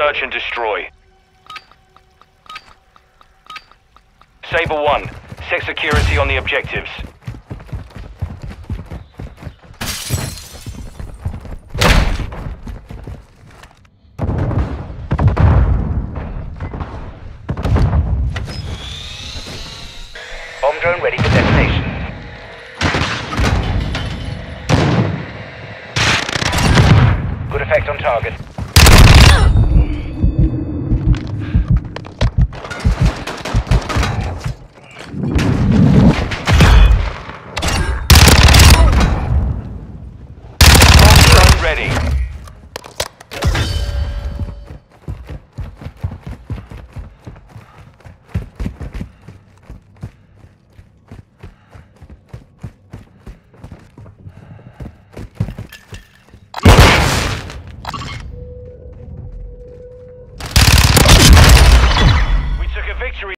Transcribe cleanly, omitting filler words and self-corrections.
search and destroy. Saber 1, set security on the objectives. Bomb drone ready for detonation. Good effect on target.